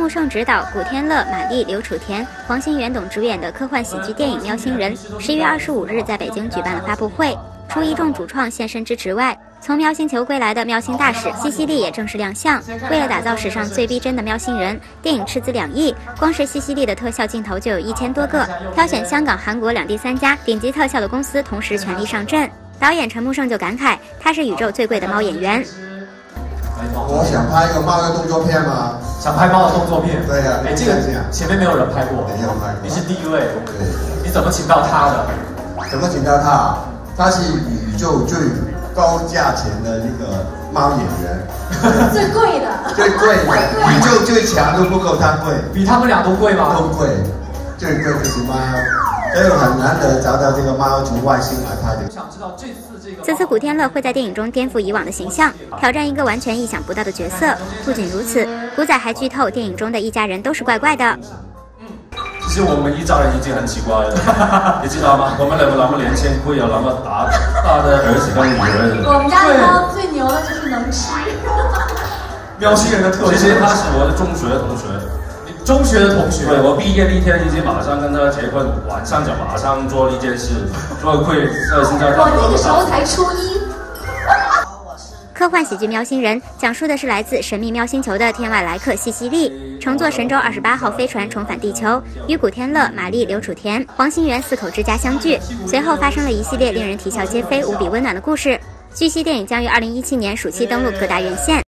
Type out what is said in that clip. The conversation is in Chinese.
穆圣执导，古天乐、马丽、刘楚田、黄心远等主演的科幻喜剧电影《喵星人》10月25日在北京举办了发布会。除一众主创现身支持外，从喵星球归来的喵星大使西西莉也正式亮相。为了打造史上最逼真的喵星人，电影斥资2亿，光是西西莉的特效镜头就有1000多个，挑选香港、韩国两地3家顶级特效的公司同时全力上阵。导演陈木胜就感慨，他是宇宙最贵的猫演员。 我想拍一个猫的动作片吗？ 想拍猫的动作片？ 对呀， 这个前面没有人拍过， 没有拍过， 你是第一位。 对， 你怎么请到他的？ 怎么请到他？他是宇宙最高价钱的一个猫演员， 最贵的， 最贵的，宇宙最强都不够他贵， 比他们俩都贵吗？ 都贵，最贵就是猫，所以很难得找到这个猫从外星来拍的。 想知道此次古天乐会在电影中颠覆以往的形象，挑战一个完全意想不到的角色。不仅如此，古仔还剧透电影中的一家人都是怪怪的。 其实我们一家人已经很奇怪了，你知道吗？我们两个那么年轻，会有那么大的儿子跟女儿。 我们家的猫最牛的就是能吃。 喵星人的特其实他是我的中学同学。 中学的同学， 对，我毕业那天已经马上跟他结婚，晚上就马上做一件事，所以会现在。 我那个时候才初一。 科幻喜剧《喵星人》讲述的是来自神秘喵星球的天外来客西西莉，乘坐神舟28号飞船重返地球，与古天乐、马丽、刘楚田、黄心远4口之家相聚。随后发生了一系列令人啼笑皆非、无比温暖的故事。据悉，电影将于2017年暑期登陆各大院线。